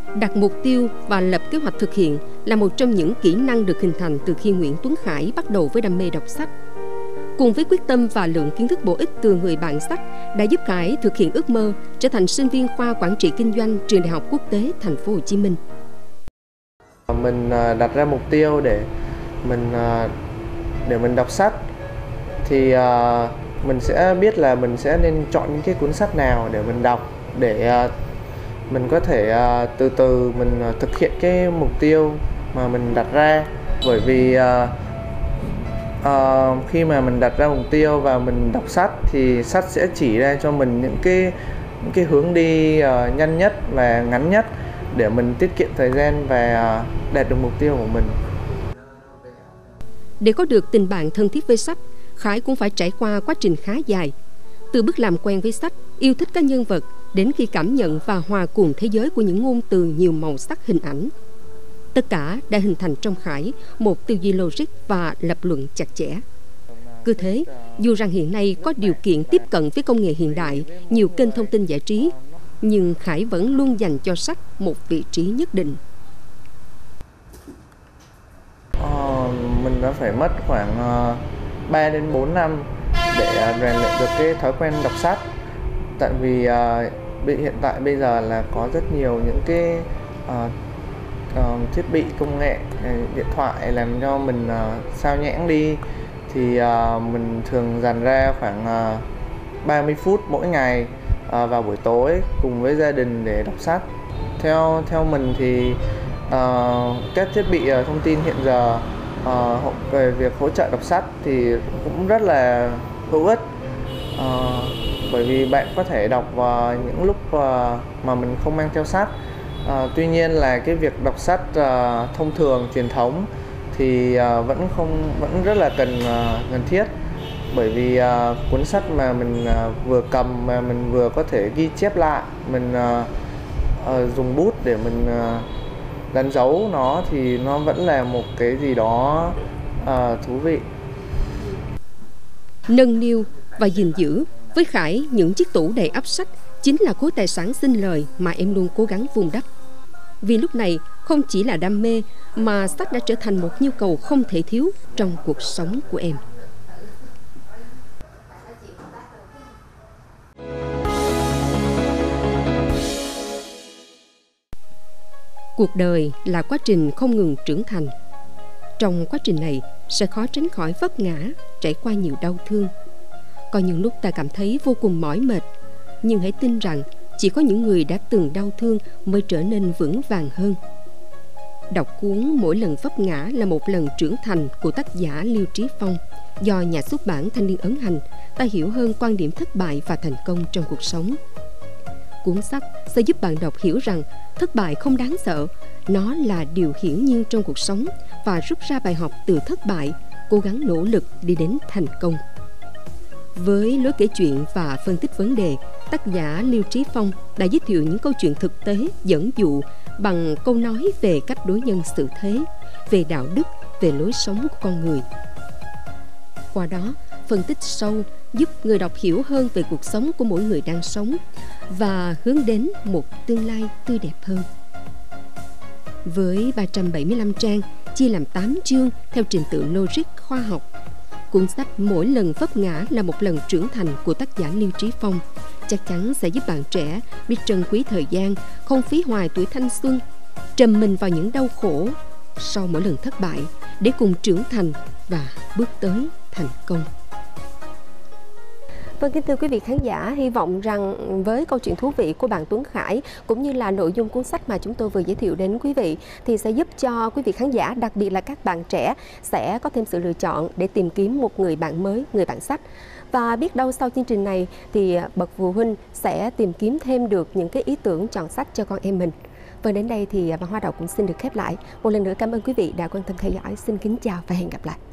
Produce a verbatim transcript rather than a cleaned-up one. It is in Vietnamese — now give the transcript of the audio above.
Đặt mục tiêu và lập kế hoạch thực hiện là một trong những kỹ năng được hình thành từ khi Nguyễn Tuấn Khải bắt đầu với đam mê đọc sách. Cùng với quyết tâm và lượng kiến thức bổ ích từ người bạn sách đã giúp Khải thực hiện ước mơ trở thành sinh viên khoa quản trị kinh doanh trường Đại học Quốc tế Thành phố Hồ Chí Minh. Mình đặt ra mục tiêu để mình để mình đọc sách thì mình sẽ biết là mình sẽ nên chọn những cái cuốn sách nào để mình đọc, để mình có thể từ từ mình thực hiện cái mục tiêu mà mình đặt ra. Bởi vì Uh, khi mà mình đặt ra mục tiêu và mình đọc sách thì sách sẽ chỉ ra cho mình những cái những cái hướng đi uh, nhanh nhất và ngắn nhất để mình tiết kiệm thời gian và uh, đạt được mục tiêu của mình. Để có được tình bạn thân thiết với sách, Khải cũng phải trải qua quá trình khá dài. Từ bước làm quen với sách, yêu thích các nhân vật, đến khi cảm nhận và hòa cùng thế giới của những ngôn từ nhiều màu sắc hình ảnh. Tất cả đã hình thành trong Khải một tư duy logic và lập luận chặt chẽ. Cứ thế, dù rằng hiện nay có điều kiện tiếp cận với công nghệ hiện đại, nhiều kênh thông tin giải trí, nhưng Khải vẫn luôn dành cho sách một vị trí nhất định. Ờ, mình đã phải mất khoảng uh, ba đến bốn năm để uh, rèn luyện được cái thói quen đọc sách. Tại vì uh, hiện tại bây giờ là có rất nhiều những cái uh, Uh, thiết bị công nghệ, điện thoại làm cho mình uh, sao nhãng đi, thì uh, mình thường dành ra khoảng uh, ba mươi phút mỗi ngày uh, vào buổi tối cùng với gia đình để đọc sách. Theo theo mình thì uh, các thiết bị uh, thông tin hiện giờ uh, về việc hỗ trợ đọc sách thì cũng rất là hữu ích, uh, bởi vì bạn có thể đọc vào những lúc uh, mà mình không mang theo sách. À, tuy nhiên là cái việc đọc sách uh, thông thường truyền thống thì uh, vẫn không vẫn rất là cần uh, cần thiết, bởi vì uh, cuốn sách mà mình uh, vừa cầm mà mình vừa có thể ghi chép lại, mình uh, uh, dùng bút để mình uh, đánh dấu nó thì nó vẫn là một cái gì đó uh, thú vị. Nâng niu và gìn giữ với Khải những chiếc tủ đầy ắp sách chính là khối tài sản sinh lời mà em luôn cố gắng vun đắp. Vì lúc này không chỉ là đam mê mà sách đã trở thành một nhu cầu không thể thiếu trong cuộc sống của em. Cuộc đời là quá trình không ngừng trưởng thành. Trong quá trình này sẽ khó tránh khỏi vấp ngã, trải qua nhiều đau thương. Có những lúc ta cảm thấy vô cùng mỏi mệt, nhưng hãy tin rằng chỉ có những người đã từng đau thương mới trở nên vững vàng hơn. Đọc cuốn Mỗi lần vấp ngã là một lần trưởng thành của tác giả Liêu Trí Phong do nhà xuất bản Thanh niên ấn hành, ta hiểu hơn quan điểm thất bại và thành công trong cuộc sống. Cuốn sách sẽ giúp bạn đọc hiểu rằng thất bại không đáng sợ, nó là điều hiển nhiên trong cuộc sống và rút ra bài học từ thất bại, cố gắng nỗ lực đi đến thành công. Với lối kể chuyện và phân tích vấn đề, tác giả Liêu Trí Phong đã giới thiệu những câu chuyện thực tế dẫn dụ bằng câu nói về cách đối nhân xử thế, về đạo đức, về lối sống của con người. Qua đó, phân tích sâu giúp người đọc hiểu hơn về cuộc sống của mỗi người đang sống và hướng đến một tương lai tươi đẹp hơn. Với ba trăm bảy mươi lăm trang, chia làm tám chương theo trình tự logic khoa học, cuốn sách Mỗi lần vấp ngã là một lần trưởng thành của tác giả Liêu Trí Phong chắc chắn sẽ giúp bạn trẻ biết trân quý thời gian, không phí hoài tuổi thanh xuân, trầm mình vào những đau khổ sau mỗi lần thất bại để cùng trưởng thành và bước tới thành công. Vâng, kính thưa quý vị khán giả, hy vọng rằng với câu chuyện thú vị của bạn Tuấn Khải cũng như là nội dung cuốn sách mà chúng tôi vừa giới thiệu đến quý vị thì sẽ giúp cho quý vị khán giả, đặc biệt là các bạn trẻ, sẽ có thêm sự lựa chọn để tìm kiếm một người bạn mới, người bạn sách. Và biết đâu sau chương trình này thì bậc phụ huynh sẽ tìm kiếm thêm được những cái ý tưởng chọn sách cho con em mình. Và đến đây thì Văn Hoa Đọc cũng xin được khép lại. Một lần nữa cảm ơn quý vị đã quan tâm theo dõi. Xin kính chào và hẹn gặp lại.